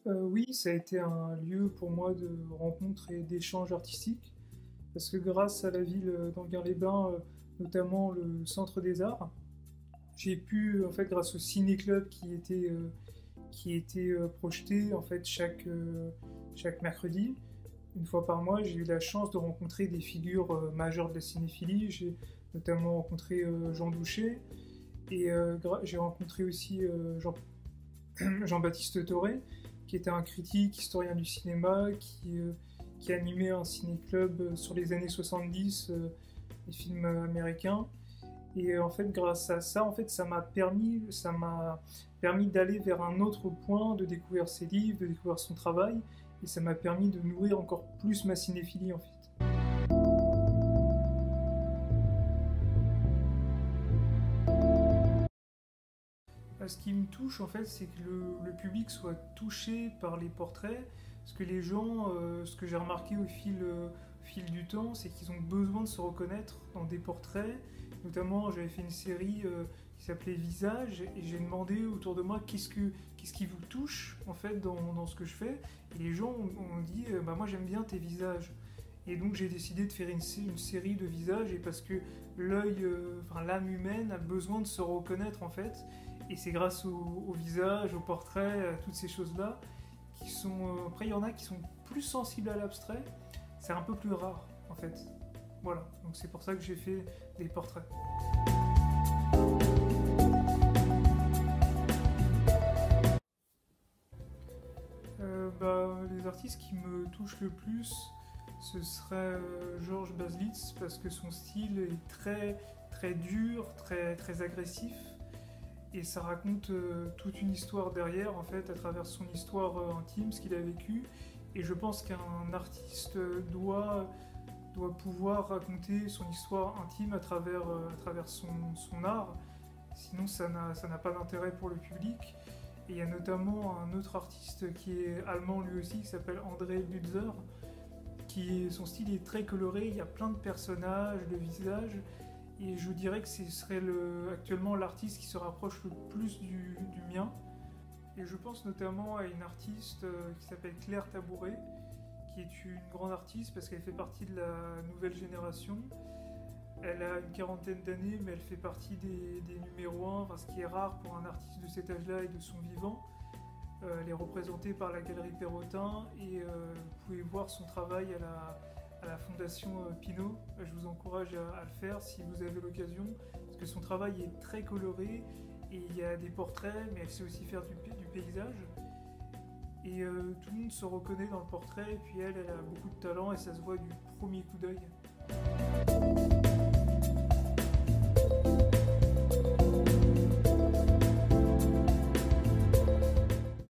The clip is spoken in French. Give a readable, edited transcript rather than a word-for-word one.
Oui, ça a été un lieu pour moi de rencontre et d'échange artistique, parce que grâce à la ville d'Anguin-les-Bains, notamment le Centre des Arts, j'ai pu, en fait, grâce au ciné-club qui était projeté en fait chaque mercredi, une fois par mois, j'ai eu la chance de rencontrer des figures majeures de la cinéphilie. J'ai notamment rencontré Jean Douché et j'ai rencontré aussi Jean-Baptiste Toré, qui était un critique, historien du cinéma, qui animait un ciné-club sur les années 70, les films américains. Et en fait, grâce à ça, en fait, ça m'a permis d'aller vers un autre point, de découvrir ses livres, de découvrir son travail, et ça m'a permis de nourrir encore plus ma cinéphilie en fait. Ce qui me touche en fait, c'est que le public soit touché par les portraits, parce que les gens, ce que j'ai remarqué au fil du temps, c'est qu'ils ont besoin de se reconnaître dans des portraits. Notamment, j'avais fait une série qui s'appelait Visage, et j'ai demandé autour de moi qu'est-ce qui vous touche en fait dans ce que je fais. Et les gens ont dit, bah moi j'aime bien tes visages. Et donc j'ai décidé de faire une série de visages, et parce que l'œil, enfin l'âme humaine a besoin de se reconnaître en fait. Et c'est grâce au visage, au portrait, à toutes ces choses-là, qui sont. Après, il y en a qui sont plus sensibles à l'abstrait. C'est un peu plus rare, en fait. Voilà. Donc c'est pour ça que j'ai fait des portraits. Les artistes qui me touchent le plus, ce serait Georges Baselitz, parce que son style est très, très dur, très, très agressif. Et ça raconte toute une histoire derrière, en fait, à travers son histoire intime, ce qu'il a vécu. Et je pense qu'un artiste doit pouvoir raconter son histoire intime à travers son art. Sinon, ça n'a pas d'intérêt pour le public. Et il y a notamment un autre artiste qui est allemand lui aussi, qui s'appelle André Butzer, son style est très coloré, il y a plein de personnages, de visages, et je dirais que ce serait actuellement l'artiste qui se rapproche le plus du mien. Et je pense notamment à une artiste qui s'appelle Claire Tabouret, qui est une grande artiste parce qu'elle fait partie de la nouvelle génération. Elle a une quarantaine d'années, mais elle fait partie des numéros 1, enfin, ce qui est rare pour un artiste de cet âge-là et de son vivant. Elle est représentée par la Galerie Perrotin, et vous pouvez voir son travail à la Fondation Pinault. Je vous encourage à le faire si vous avez l'occasion, parce que son travail est très coloré, et il y a des portraits, mais elle sait aussi faire du paysage. Et tout le monde se reconnaît dans le portrait, et puis elle a beaucoup de talent, et ça se voit du premier coup d'œil.